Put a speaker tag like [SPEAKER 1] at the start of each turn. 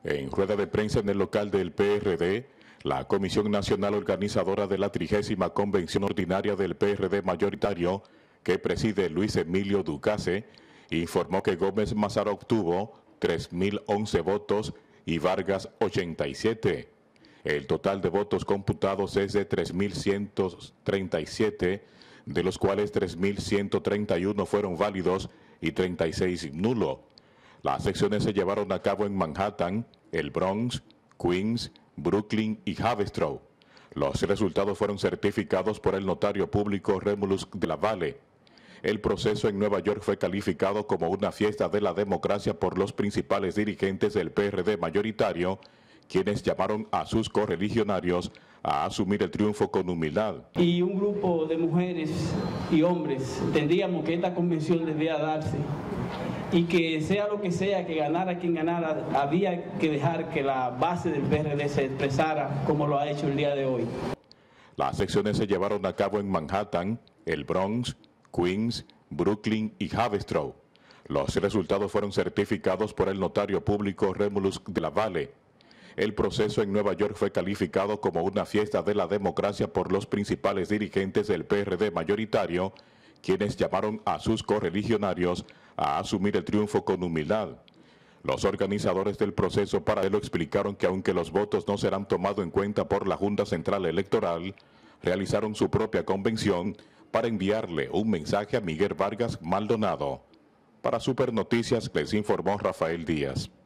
[SPEAKER 1] En rueda de prensa en el local del PRD, la Comisión Nacional Organizadora de la 30ª Convención Ordinaria del PRD mayoritario, que preside Luis Emilio Ducase, informó que Gómez Mazara obtuvo 3.011 votos y Vargas 87. El total de votos computados es de 3.137, de los cuales 3.131 fueron válidos y 36 nulo. Las secciones se llevaron a cabo en Manhattan, el Bronx, Queens, Brooklyn y Haverstraw. Los resultados fueron certificados por el notario público Remulus de la Valle. El proceso en Nueva York fue calificado como una fiesta de la democracia por los principales dirigentes del PRD mayoritario, quienes llamaron a sus correligionarios a asumir el triunfo con humildad.
[SPEAKER 2] Y un grupo de mujeres y hombres entendíamos que esta convención debía darse y que sea lo que sea, que ganara quien ganara, había que dejar que la base del PRD se expresara como lo ha hecho el día de hoy.
[SPEAKER 1] Las secciones se llevaron a cabo en Manhattan, el Bronx, Queens, Brooklyn y Haverstraw. Los resultados fueron certificados por el notario público Remulus de la Valle. El proceso en Nueva York fue calificado como una fiesta de la democracia por los principales dirigentes del PRD mayoritario, quienes llamaron a sus correligionarios a asumir el triunfo con humildad. Los organizadores del proceso paralelo explicaron que aunque los votos no serán tomados en cuenta por la Junta Central Electoral, realizaron su propia convención para enviarle un mensaje a Miguel Vargas Maldonado. Para Super Noticias les informó Rafael Díaz.